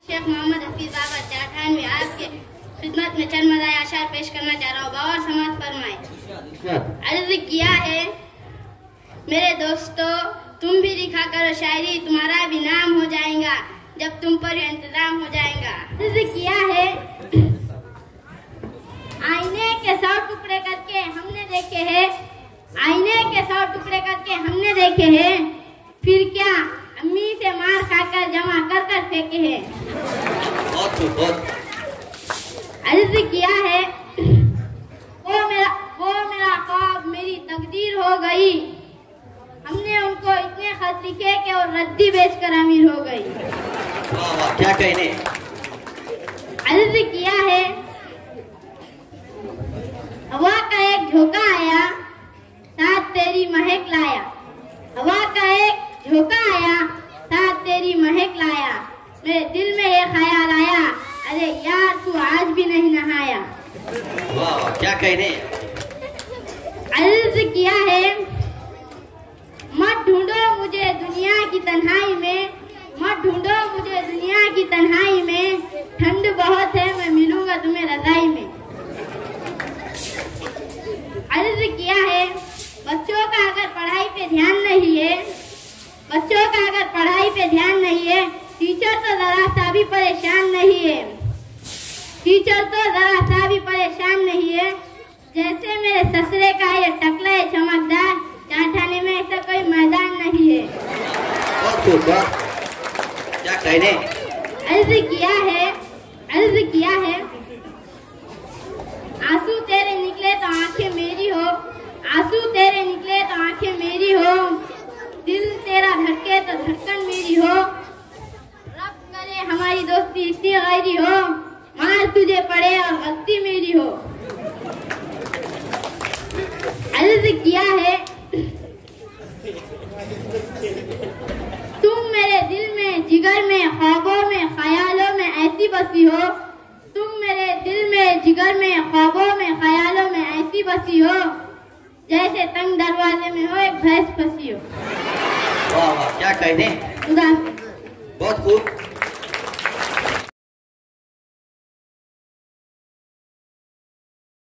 शेख मोहम्मद हफीज बाबा चाठान में आपके खिदमत में चंद मज़ाए अशार पेश करना चाह रहा हूँ। बावर समाज फरमाए। अर्ज किया है मेरे दोस्तों, तुम भी लिखा करो शायरी, तुम्हारा भी नाम हो जाएगा जब तुम पर इंतजाम हो जाएगा। अर्ज किया है आईने के 100 टुकड़े करके हमने देखे हैं, आईने के 100 टुकड़े करके हमने देखे हैं, फिर क्या अम्मी से मार खाकर जमा कर कर फेंके हैं। बहुत अर्ज किया है वो मेरा ख्वाब मेरी तकदीर हो गई, हमने उनको इतने खत लिखे कि वो रद्दी बेचकर अमीर हो गई। वाह क्या कहने। अर्ज किया है हवा का एक झोंका आया साथ तेरी महक लाया, हवा का एक झोंका आया साथ तेरी महक लाया, मेरे दिल में ये ख्याल आया अरे यार तू आज भी नहीं नहाया। वाह क्या कहने। अर्ज किया है मत ढूंढो मुझे दुनिया की तन्हाई में, मत ढूंढो मुझे दुनिया की तन्हाई में, ठंड बहुत है मैं मिलूंगा तुम्हें रजाई में। अर्ज किया है बच्चों का अगर पढ़ाई पे ध्यान नहीं है, बच्चों का अगर पढ़ाई पे ध्यान नहीं है, टीचर तो जरा सा भी परेशान नहीं है, टीचर तो जरा सा भी परेशान नहीं है, जैसे मेरे ससुरे का ये टकला है चमकदार, चाठाने में ऐसा कोई मैदान नहीं है। क्या कहने। अर्ज किया है आंसू तेरे निकले तो आंखें मेरी हो, आंसू तेरे निकले तो आंखें मेरी हो, दिल तेरा धड़के तो धड़कन मेरी हो, रब करे हमारी दोस्ती इतनी गहरी हो, मार तुझे पड़े और गलती मेरी हो। अर्ज किया है तुम मेरे दिल में जिगर में ख्वाबों में ख्यालों में ऐसी बसी हो, तुम मेरे दिल में जिगर में ख्वाबों में ख्यालों में ऐसी बसी हो, जैसे तंग दरवाजे में हो एक भैंस फंसी हो। वाह क्या कहने। खुदा बहुत खूब।